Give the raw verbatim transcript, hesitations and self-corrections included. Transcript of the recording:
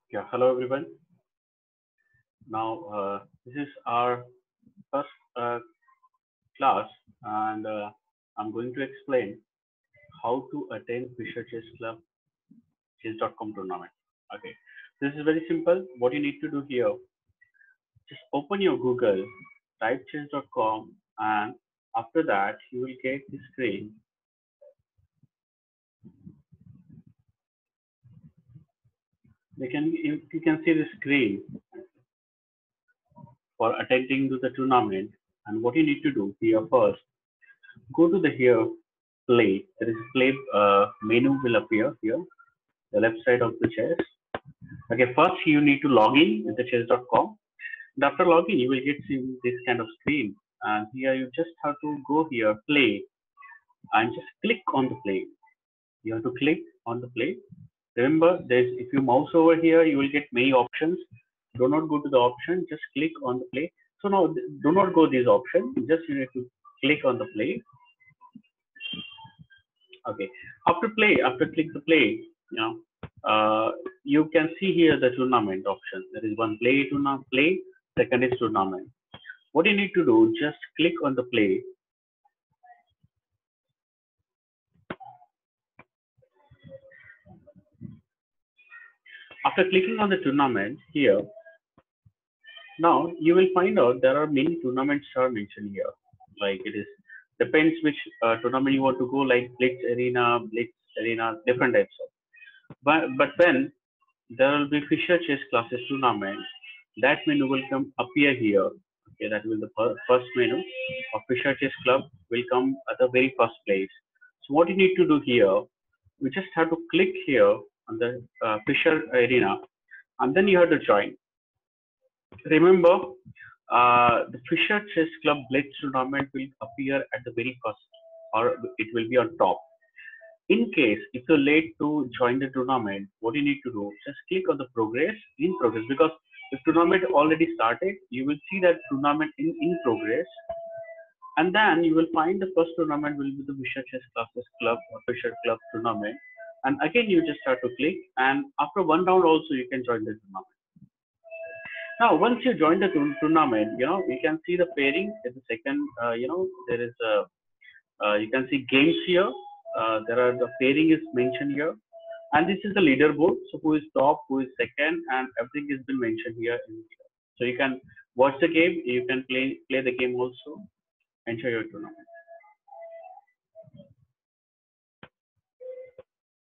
Yeah, hello everyone. Now, uh, this is our first uh, class, and uh, I'm going to explain how to attend Fisher Chess Club chess dot com tournament. Okay, this is very simple. What you need to do here, just open your Google, type chess dot com, and after that, you will get the screen. You can you, you can see the screen for attending to the tournament. And what you need to do here first, go to the here play. There is play uh, menu will appear here, the left side of the chess. Okay, first you need to log in with the chess dot com. And after login, you will get this kind of screen. And here you just have to go here, play, and just click on the play. You have to click on the play. Remember, there's if you mouse over here, you will get many options. Do not go to the option, just click on the play. So now, do not go these options. Just you need to click on the play. Okay. After play, after click the play, you know, uh, you can see here the tournament option. There is one play tournament play, second is tournament. What you need to do, just click on the play. After clicking on the tournament here, now you will find out there are many tournaments are mentioned here. Like it is depends which uh, tournament you want to go, like Blitz Arena, Blitz Arena, different types of. But but then there will be Fisher Chess Classes tournament. That menu will come appear here. Okay, that will the fir- first menu of Fisher Chess Club will come at the very first place. So what you need to do here, you just have to click here on the uh, Fisher Arena, and then you have to join. Remember, uh, the Fisher Chess Club Blitz tournament will appear at the very first, or it will be on top. In case if you're late to join the tournament, what you need to do, just click on the progress, in progress, because the tournament already started. You will see that tournament in, in progress, and then you will find the first tournament will be the Fisher Chess Classes Club or Fisher Club tournament. And again, you just have to click, and after one round also you can join the tournament. Now, once you join the tour- tournament, you know you can see the pairing. At the second, uh, you know there is a uh, you can see games here. Uh, there are the pairing is mentioned here, and this is the leaderboard. So who is top, who is second, and everything has been mentioned here. In here. So you can watch the game, you can play play the game also, enjoy your tournament.